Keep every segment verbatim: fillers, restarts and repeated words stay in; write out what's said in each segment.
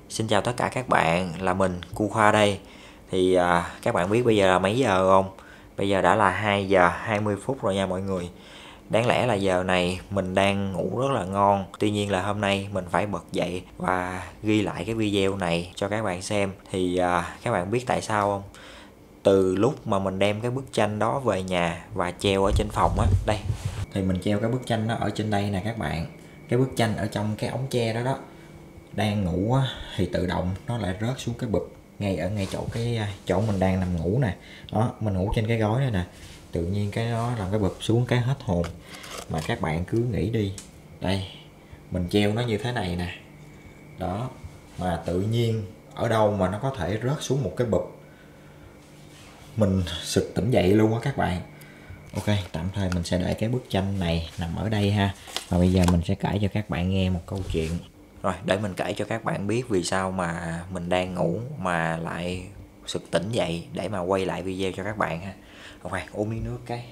Xin chào tất cả các bạn, là mình Cu Khoa đây. Thì à, các bạn biết bây giờ là mấy giờ không? Bây giờ đã là hai giờ hai mươi phút rồi nha mọi người. Đáng lẽ là giờ này mình đang ngủ rất là ngon. Tuy nhiên là hôm nay mình phải bật dậy và ghi lại cái video này cho các bạn xem. Thì à, các bạn biết tại sao không? Từ lúc mà mình đem cái bức tranh đó về nhà và treo ở trên phòng á, đây. Thì mình treo cái bức tranh đó ở trên đây nè các bạn. Cái bức tranh ở trong cái ống tre đó đó. Đang ngủ á, thì tự động nó lại rớt xuống cái bụp ngay ở ngay chỗ cái chỗ mình đang nằm ngủ nè. Đó, mình ngủ trên cái gối này nè, tự nhiên cái đó làm cái bụp xuống cái hết hồn. Mà các bạn cứ nghĩ đi, đây mình treo nó như thế này nè, đó, mà tự nhiên ở đâu mà nó có thể rớt xuống một cái bụp, mình sực tỉnh dậy luôn á các bạn. Ok, tạm thời mình sẽ để cái bức tranh này nằm ở đây ha. Và bây giờ mình sẽ kể cho các bạn nghe một câu chuyện. Rồi, để mình kể cho các bạn biết vì sao mà mình đang ngủ mà lại sực tỉnh dậy để mà quay lại video cho các bạn ha. Ok, uống miếng nước cái.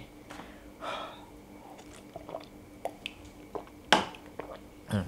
Ừ.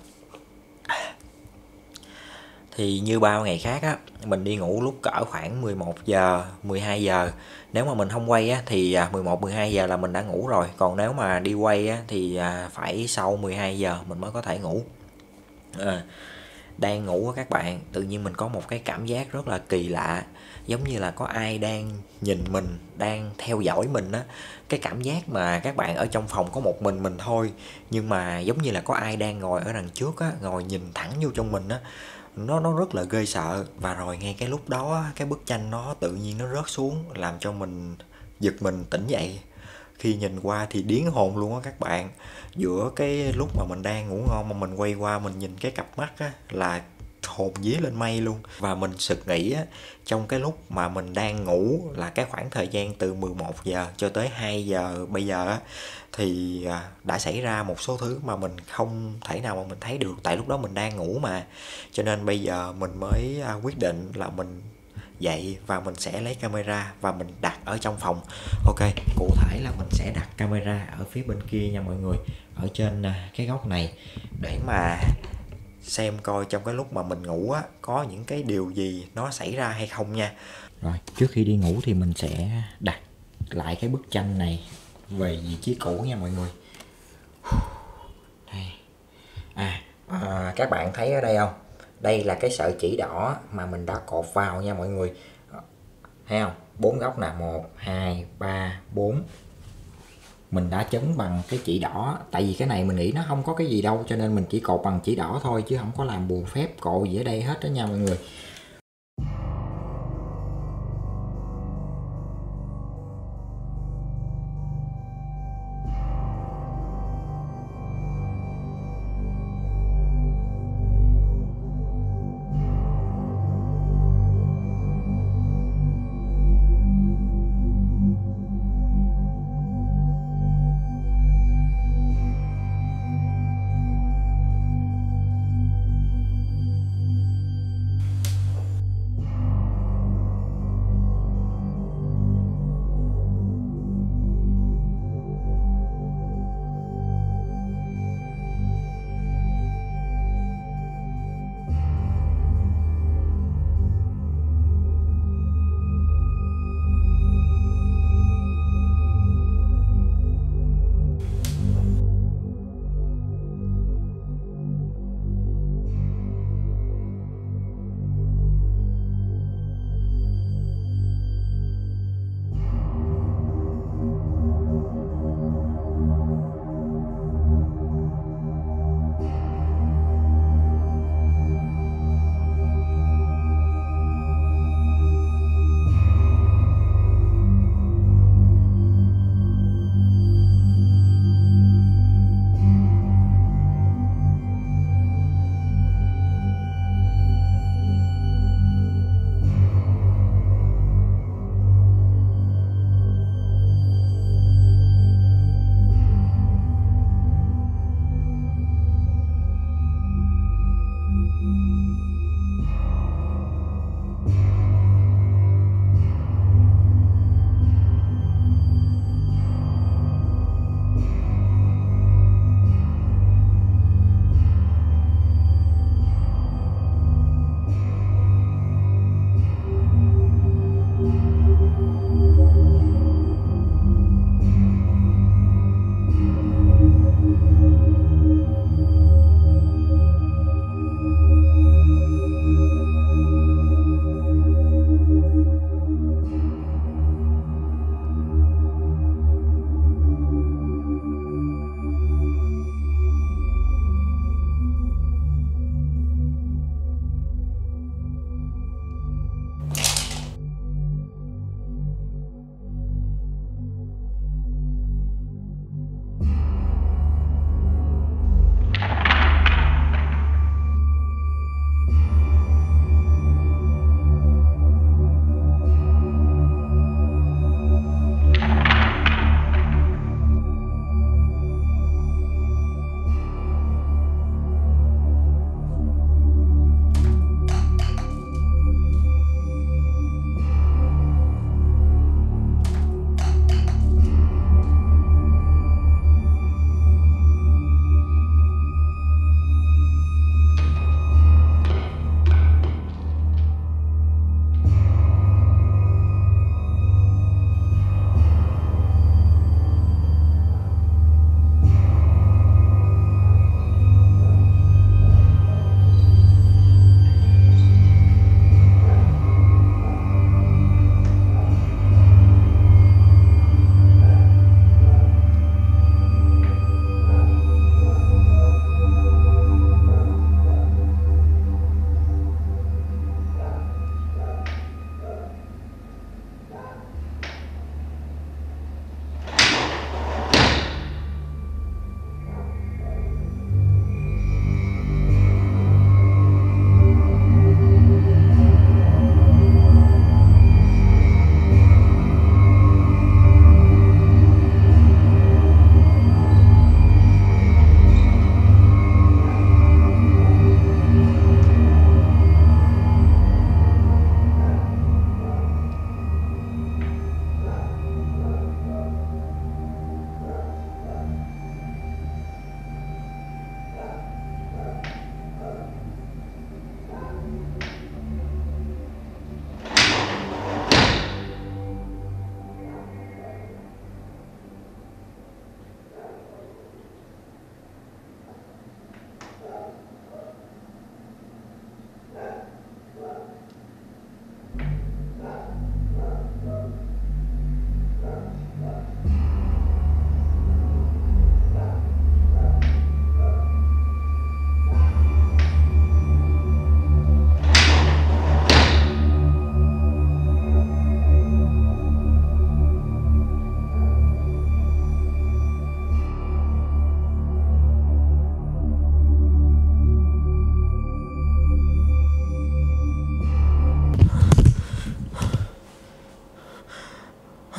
Thì như bao ngày khác á, mình đi ngủ lúc cỡ khoảng mười một giờ, mười hai giờ. Nếu mà mình không quay á thì mười một, mười hai giờ là mình đã ngủ rồi. Còn nếu mà đi quay á thì phải sau mười hai giờ mình mới có thể ngủ. À, đang ngủ á các bạn, tự nhiên mình có một cái cảm giác rất là kỳ lạ, giống như là có ai đang nhìn mình, đang theo dõi mình á. Cái cảm giác mà các bạn ở trong phòng có một mình mình thôi, nhưng mà giống như là có ai đang ngồi ở đằng trước á, ngồi nhìn thẳng vô trong mình á. Nó nó rất là ghê sợ. Và rồi ngay cái lúc đó cái bức tranh nó tự nhiên nó rớt xuống, làm cho mình giật mình tỉnh dậy. Khi nhìn qua thì điếng hồn luôn á các bạn. Giữa cái lúc mà mình đang ngủ ngon mà mình quay qua mình nhìn cái cặp mắt á, là hồn vía lên mây luôn. Và mình sực nghĩ á, trong cái lúc mà mình đang ngủ là cái khoảng thời gian từ mười một giờ cho tới hai giờ bây giờ á, thì đã xảy ra một số thứ mà mình không thể nào mà mình thấy được, tại lúc đó mình đang ngủ mà. Cho nên bây giờ mình mới quyết định là mình dậy và mình sẽ lấy camera và mình đặt ở trong phòng. Ok, cụ thể là mình sẽ đặt camera ở phía bên kia nha mọi người, ở trên cái góc này, để mà xem coi trong cái lúc mà mình ngủ á, có những cái điều gì nó xảy ra hay không nha. Rồi, trước khi đi ngủ thì mình sẽ đặt lại cái bức tranh này về vị trí cũ nha mọi người. Đây. À, à, các bạn thấy ở đây không? Đây là cái sợi chỉ đỏ mà mình đã cột vào nha mọi người. Thấy không? Bốn góc nè, một, hai, ba, bốn. Mình đã chấn bằng cái chỉ đỏ. Tại vì cái này mình nghĩ nó không có cái gì đâu, cho nên mình chỉ cột bằng chỉ đỏ thôi, chứ không có làm bùa phép cột gì ở đây hết đó nha mọi người.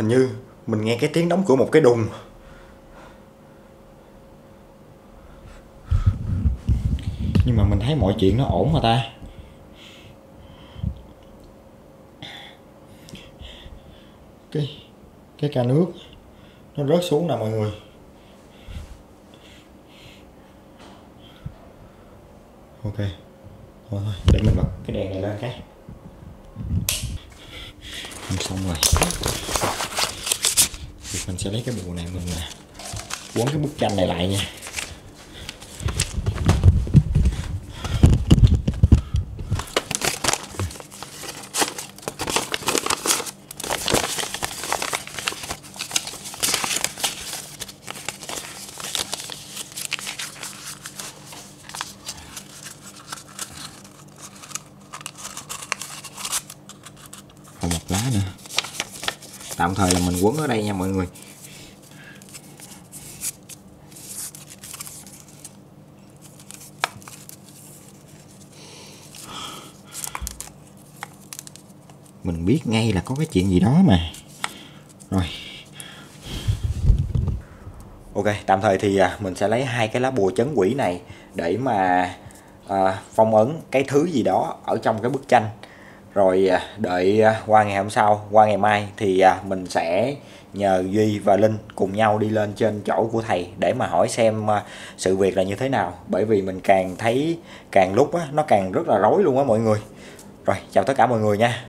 Hình như mình nghe cái tiếng đóng cửa một cái đùng. Nhưng mà mình thấy mọi chuyện nó ổn mà ta. Cái cái ca nước nó rớt xuống nè mọi người. Ok. Thôi thôi, để mình bật cái đèn này lên cái. Không xong rồi. Thì mình sẽ lấy cái bùa này mình quấn cái bức tranh này lại nha. Còn một lá nữa. Tạm thời là mình quấn ở đây nha mọi người. Mình biết ngay là có cái chuyện gì đó mà. Rồi. Ok, tạm thời thì mình sẽ lấy hai cái lá bùa trấn quỷ này để mà à, phong ấn cái thứ gì đó ở trong cái bức tranh. Rồi đợi qua ngày hôm sau, qua ngày mai thì mình sẽ nhờ Duy và Linh cùng nhau đi lên trên chỗ của thầy để mà hỏi xem sự việc là như thế nào. Bởi vì mình càng thấy càng lúc á, nó càng rất là rối luôn á mọi người. Rồi, chào tất cả mọi người nha.